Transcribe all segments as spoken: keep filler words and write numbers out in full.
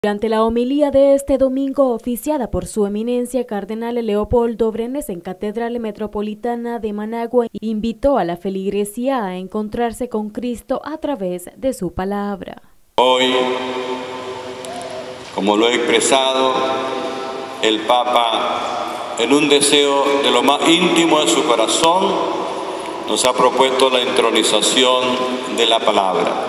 Durante la homilía de este domingo oficiada por su eminencia Cardenal Leopoldo Brenes en Catedral Metropolitana de Managua, invitó a la feligresía a encontrarse con Cristo a través de su palabra. Hoy, como lo he expresado, el Papa, en un deseo de lo más íntimo de su corazón, nos ha propuesto la entronización de la palabra.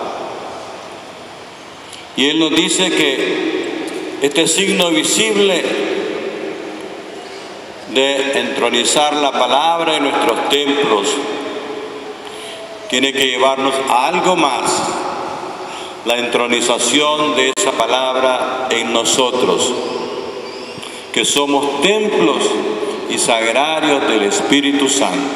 Y Él nos dice que este signo visible de entronizar la palabra en nuestros templos tiene que llevarnos a algo más, la entronización de esa palabra en nosotros, que somos templos y sagrarios del Espíritu Santo.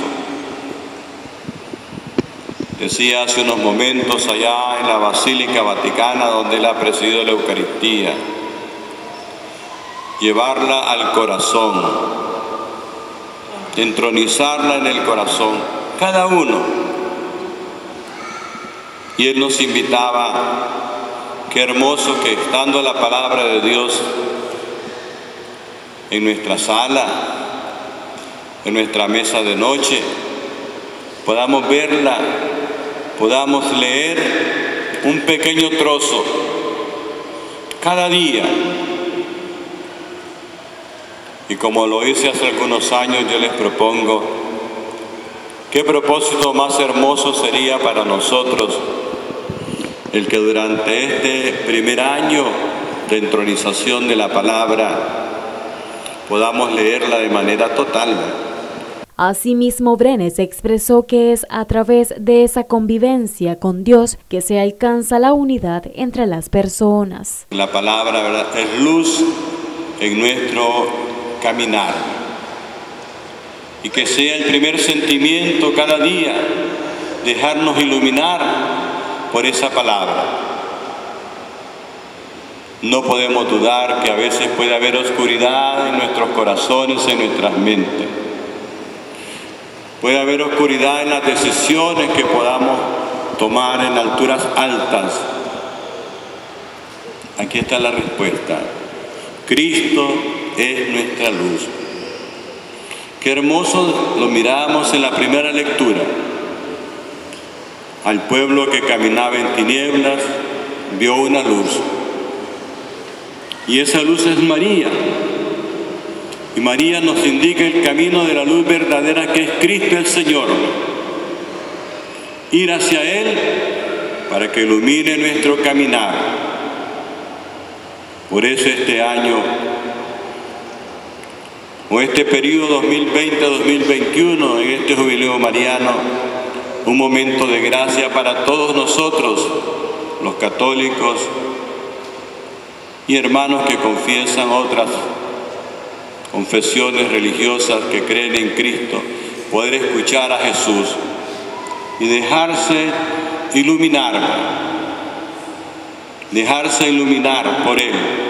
Decía hace unos momentos allá en la Basílica Vaticana, donde Él ha presidido la Eucaristía, llevarla al corazón, entronizarla en el corazón, cada uno. Y Él nos invitaba, qué hermoso que estando la palabra de Dios en nuestra sala, en nuestra mesa de noche, podamos verla, podamos leer un pequeño trozo cada día. Y como lo hice hace algunos años, yo les propongo, ¿qué propósito más hermoso sería para nosotros el que durante este primer año de entronización de la palabra podamos leerla de manera total? Asimismo, Brenes expresó que es a través de esa convivencia con Dios que se alcanza la unidad entre las personas. La palabra, ¿verdad?, es luz en nuestro caminar. Y que sea el primer sentimiento cada día dejarnos iluminar por esa palabra. No podemos dudar que a veces puede haber oscuridad en nuestros corazones, en nuestras mentes. Puede haber oscuridad en las decisiones que podamos tomar en alturas altas. Aquí está la respuesta. Cristo es nuestra luz. Qué hermoso lo miramos en la primera lectura. Al pueblo que caminaba en tinieblas vio una luz. Y esa luz es María. Y María nos indica el camino de la luz verdadera que es Cristo el Señor. Ir hacia Él para que ilumine nuestro caminar. Por eso este año, o este periodo dos mil veinte a dos mil veintiuno, en este jubileo mariano, un momento de gracia para todos nosotros, los católicos y hermanos que confiesan otras confesiones religiosas que creen en Cristo, poder escuchar a Jesús y dejarse iluminar, dejarse iluminar por Él.